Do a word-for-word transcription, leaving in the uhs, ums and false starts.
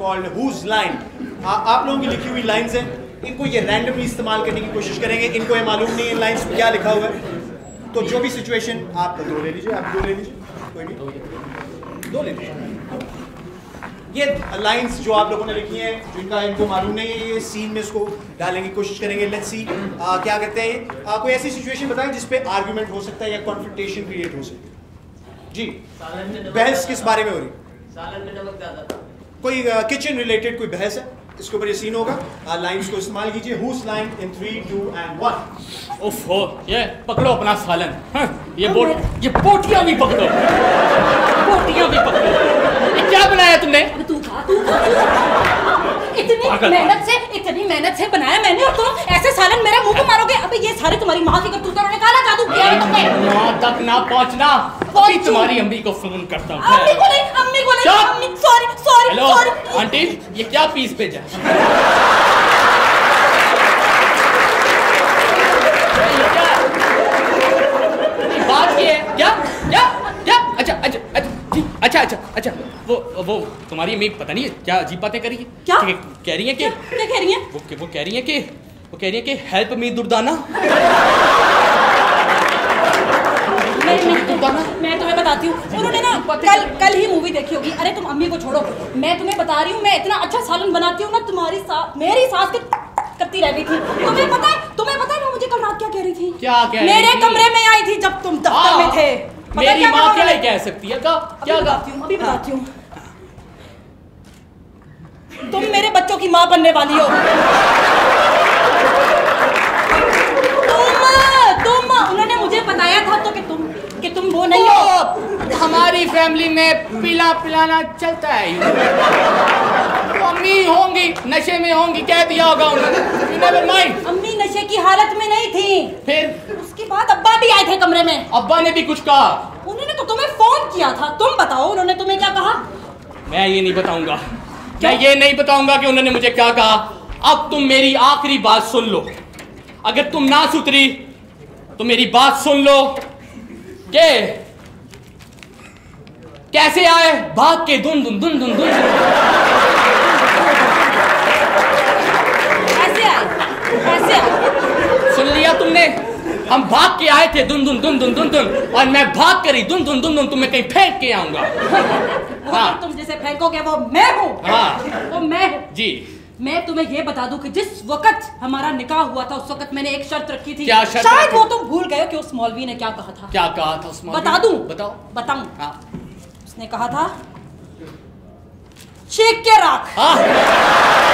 Called whose line. आप लोगों की लिखी हुई लाइंस हैं, इनको ये रैंडमली इस्तेमाल करने की कोशिश करेंगे। इनको ये मालूम नहीं है लाइंस में क्या लिखा हुआ है, तो जो भी सिचुएशन आप दो ले लीजिए, आप दो ले लीजिए, कोई नहीं दो ले लीजिए। ये लाइंस जो आप लोगों ने लिखी हैं, जिनका इनको मालूम नहीं है, ये सीन में इसको डालने की कोशिश करेंगे। लेट्स सी क्या कहते हैं। आ, कोई ऐसी सिचुएशन बताएं जिस पे आर्गुमेंट हो सकता है या कॉन्फ्लिक्टेशन क्रिएट हो सकती है। जी, बहस किस बारे में हो रही? सालन में नमक ज्यादा था। कोई किचन रिलेटेड कोई बहस है, इसके ऊपर ये सीन होगा। लाइंस को इस्तेमाल कीजिए। Whose line in three two and one. उफ हो, ये पकड़ो अपना सालन। हाँ, ये बोट ये बोटियां भी पकड़ो, बोटियां भी पकड़ो। ये क्या बनाया तुमने? तू खा, तू खा। इतनी मेहनत से इतनी मेहनत से बनाया मैंने, और तुम ऐसे सालन मेरे मुंह पे मारोगे? अबे ये सारे तुम्हारी माँ की करतूत है, काला जादू किया है तुमने। माँ तक ना पहुंचना, अभी तुम्हारी अम्मी को फोन करता हूँ। अम्मी को नहीं, अम्मी को नहीं, अम्मी sorry sorry hello sorry. Aunty, ये क्या पीस भेजा? बात ये है क्या क्या क्या? अच्छा अच्छा अच्छा अच्छा अच्छा वो वो तुम्हारी अम्मी पता नहीं क्या अजीब बातें करी है। क्या कह रही है कि क्या कह रही है? वो वो कह रही है कि वो कह रही है कि हेल्प मी दुर्दाना। मैं मैं मैं तुम्हें बताती हूँ, उन्होंने ना कल कल ही मूवी देखी होगी। अरे तुम अम्मी को छोड़ो, मैं तुम्हें बता रही हूँ, मैं इतना अच्छा सालन बनाती हूँ ना, तुम्हारी सास मेरी सास के करती रह गई थी। तुम्हें पता है तुम्हें पता है वो मुझे कल रात क्या कह रही थी? क्या कह रही मेरे थी? कमरे में आई थी जब तुम दफ्तर में थे। मेरी माँ क्या ही कह सकती है? क्या क्या बताती हूँ, अभी बताती हूँ। तुम मेरे बच्चों की माँ बनने वाली हो। तुम तुम उन्होंने मुझे बताया था तो कि तुम कि तुम वो नहीं हो। हमारी फैमिली में पिला पिलाना चलता है। अम्मी होंगी नशे में होंगी, कह दिया होगा उन्होंने। Never mind. अम्मी नशे की हालत में नहीं थी। फिर उसके बाद अब्बा भी आए थे कमरे में। अब्बा ने भी कुछ कहा? उन्होंने तो तुम्हें फोन किया था। तुम बताओ उन्होंने तुम्हें क्या कहा? मैं ये नहीं बताऊंगा, मैं ये नहीं बताऊंगा कि उन्होंने मुझे क्या कहा। अब तुम मेरी आखिरी बात सुन लो। अगर तुम ना सुधरी तो मेरी बात सुन लो कि कैसे आए भाग के दुन दुन दुन दुन दुन। ऐसे आए, ऐसे आए। सुन लिया तुमने? हम भाग के आए थे दुन दुन दुन दुन दुन दुन, और मैं भाग कर ही दुन दुन दुन दुन तुम्हें कहीं फेंक के आऊंगा। हाँ। तुम जिसे फेंकोगे वो मैं हूँ। हाँ। वो मैं हूँ जी। मैं तुम्हें ये बता दूं कि जिस वक्त हमारा निकाह हुआ था उस वक्त मैंने एक शर्त रखी थी। क्या शर्त? शायद वो तुम भूल गए कि उस मौलवी ने क्या कहा था। क्या कहा था उस मौलवी? बता दूं? बताओ। बताऊं? हाँ। उसने कहा था चेक के रख। हाँ।